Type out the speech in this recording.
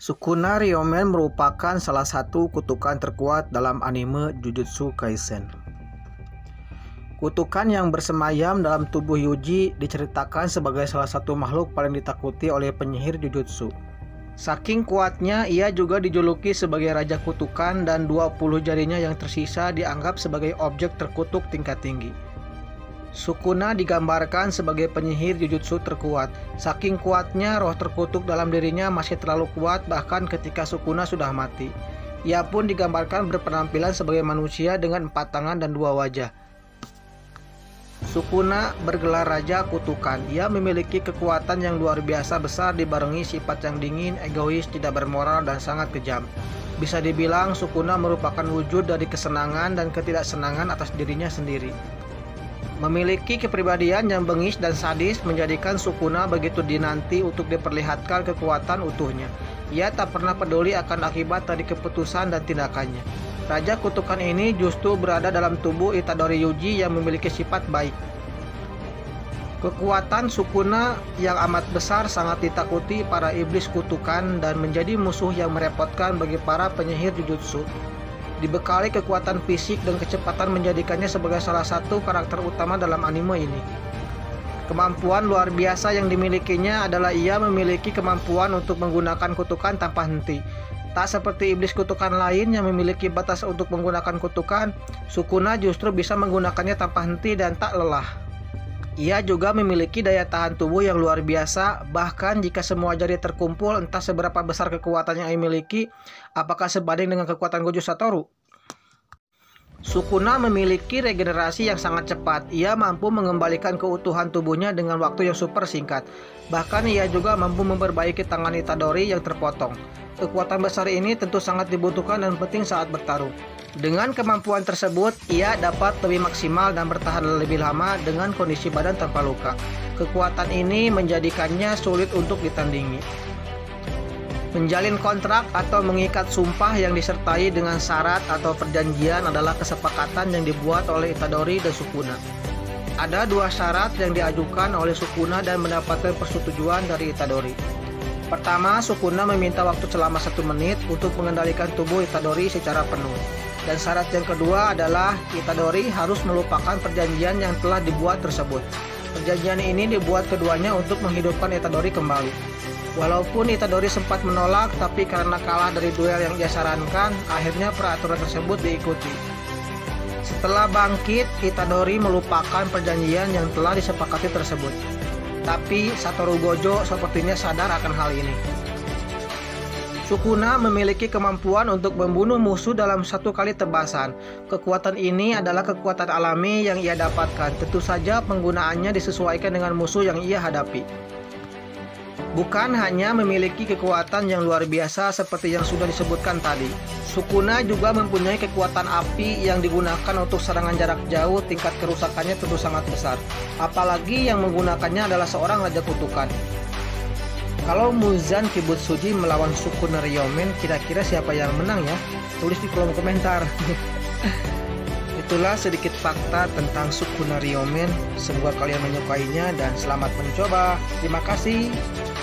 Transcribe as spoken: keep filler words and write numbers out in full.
Sukuna Ryomen merupakan salah satu kutukan terkuat dalam anime Jujutsu Kaisen. Kutukan yang bersemayam dalam tubuh Yuji diceritakan sebagai salah satu makhluk paling ditakuti oleh penyihir Jujutsu. Saking kuatnya, ia juga dijuluki sebagai Raja Kutukan dan dua puluh jarinya yang tersisa dianggap sebagai objek terkutuk tingkat tinggi. Sukuna digambarkan sebagai penyihir Jujutsu terkuat. Saking kuatnya, roh terkutuk dalam dirinya masih terlalu kuat bahkan ketika Sukuna sudah mati. Ia pun digambarkan berpenampilan sebagai manusia dengan empat tangan dan dua wajah. Sukuna bergelar Raja Kutukan. Ia memiliki kekuatan yang luar biasa besar dibarengi sifat yang dingin, egois, tidak bermoral, dan sangat kejam. Bisa dibilang Sukuna merupakan wujud dari kesenangan dan ketidaksenangan atas dirinya sendiri. Memiliki kepribadian yang bengis dan sadis menjadikan Sukuna begitu dinanti untuk diperlihatkan kekuatan utuhnya. Ia tak pernah peduli akan akibat dari keputusan dan tindakannya. Raja Kutukan ini justru berada dalam tubuh Itadori Yuji yang memiliki sifat baik. Kekuatan Sukuna yang amat besar sangat ditakuti para iblis kutukan dan menjadi musuh yang merepotkan bagi para penyihir Jujutsu. Dibekali kekuatan fisik dan kecepatan menjadikannya sebagai salah satu karakter utama dalam anime ini. Kemampuan luar biasa yang dimilikinya adalah ia memiliki kemampuan untuk menggunakan kutukan tanpa henti. Tak seperti iblis kutukan lain yang memiliki batas untuk menggunakan kutukan, Sukuna justru bisa menggunakannya tanpa henti dan tak lelah. Ia juga memiliki daya tahan tubuh yang luar biasa, bahkan jika semua jari terkumpul entah seberapa besar kekuatan yang ia miliki, apakah sebanding dengan kekuatan Gojo Satoru? Sukuna memiliki regenerasi yang sangat cepat. Ia mampu mengembalikan keutuhan tubuhnya dengan waktu yang super singkat. Bahkan ia juga mampu memperbaiki tangan Itadori yang terpotong. Kekuatan besar ini tentu sangat dibutuhkan dan penting saat bertarung. Dengan kemampuan tersebut, ia dapat lebih maksimal dan bertahan lebih lama dengan kondisi badan tanpa luka. Kekuatan ini menjadikannya sulit untuk ditandingi. Menjalin kontrak atau mengikat sumpah yang disertai dengan syarat atau perjanjian adalah kesepakatan yang dibuat oleh Itadori dan Sukuna. Ada dua syarat yang diajukan oleh Sukuna dan mendapatkan persetujuan dari Itadori. Pertama, Sukuna meminta waktu selama satu menit untuk mengendalikan tubuh Itadori secara penuh. Dan syarat yang kedua adalah Itadori harus melupakan perjanjian yang telah dibuat tersebut. Perjanjian ini dibuat keduanya untuk menghidupkan Itadori kembali. Walaupun Itadori sempat menolak, tapi karena kalah dari duel yang ia sarankan, akhirnya peraturan tersebut diikuti. Setelah bangkit, Itadori melupakan perjanjian yang telah disepakati tersebut. Tapi Satoru Gojo sepertinya sadar akan hal ini. Sukuna memiliki kemampuan untuk membunuh musuh dalam satu kali tebasan. Kekuatan ini adalah kekuatan alami yang ia dapatkan. Tentu saja penggunaannya disesuaikan dengan musuh yang ia hadapi. Bukan hanya memiliki kekuatan yang luar biasa seperti yang sudah disebutkan tadi, Sukuna juga mempunyai kekuatan api yang digunakan untuk serangan jarak jauh. Tingkat kerusakannya tentu sangat besar. Apalagi yang menggunakannya adalah seorang Raja Kutukan. Kalau Muzan Kibutsuji melawan Sukuna Ryomen, kira-kira siapa yang menang ya? Tulis di kolom komentar. Itulah sedikit fakta tentang Sukuna Ryomen. Semoga kalian menyukainya dan selamat mencoba. Terima kasih.